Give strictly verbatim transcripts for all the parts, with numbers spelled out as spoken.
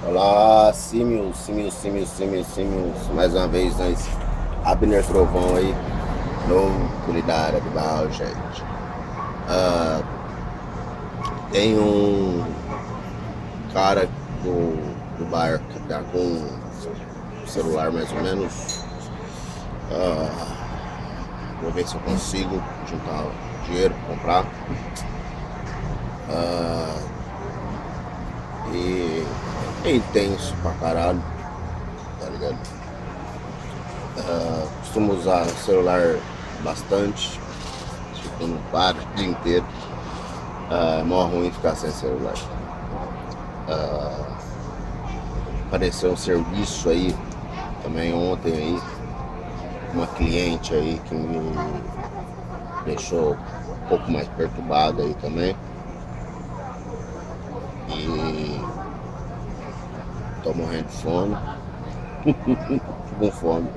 Olá, símios, símios, símios, símios, símios. Mais uma vez nós, Abner Trovão aí, no Culinária do Mal, gente. Ah, tem um cara do, do bar que tá com um celular mais ou menos. Ah, vou ver se eu consigo juntar dinheiro pra comprar. Ah, e é intenso pra caralho, tá ligado? Uh, costumo usar o celular bastante, tipo, no bar o dia inteiro. Uh, é mó ruim ficar sem celular. Uh, apareceu um serviço aí também ontem aí, uma cliente aí que me deixou um pouco mais perturbado aí também. E tô morrendo de fome. Com fome.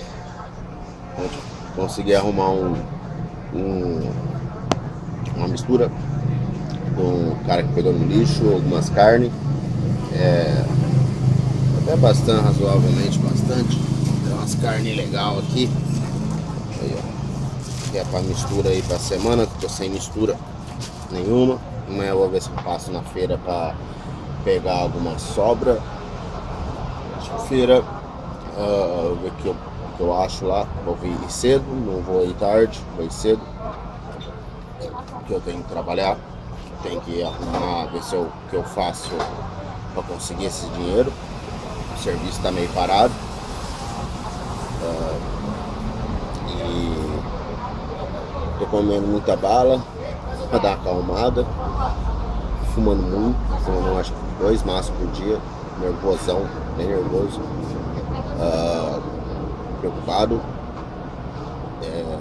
Consegui arrumar um, um uma mistura com um cara que pegou no lixo, algumas carnes, é, até bastante, razoavelmente bastante. Tem umas carnes legais aqui. Aí, ó, que é pra mistura aí pra semana, que eu tô sem mistura nenhuma. Amanhã eu vou ver se eu passo na feira pra pegar alguma sobra. Feira, uh, ver o que eu, que eu acho lá. Vou vir cedo, não vou ir tarde, vou ir cedo, porque eu tenho que trabalhar, tenho que arrumar, ver se eu, o que eu faço para conseguir esse dinheiro. O serviço tá meio parado, uh, e tô comendo muita bala para dar uma acalmada, fumando muito, fumando acho que dois maços por dia, nervosão, bem nervoso. Uh, preocupado, é,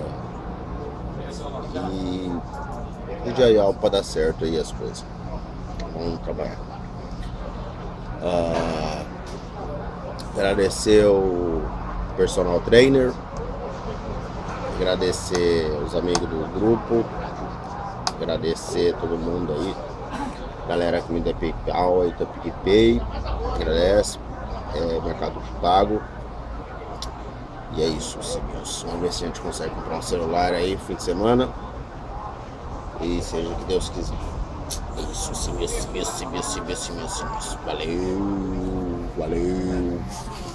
e ideal para dar certo aí as coisas. Vamos trabalhar. Uh, agradecer o personal trainer, agradecer os amigos do grupo, agradecer todo mundo aí, galera que me deu PayPal e PicPay, agradece. É, Mercado Pago. E é isso, seguimos. Vamos ver se a gente consegue comprar um celular aí fim de semana. E seja o que Deus quiser. É isso, seguimos, seguimos, seguimos, seguimos, seguimos. Valeu, valeu.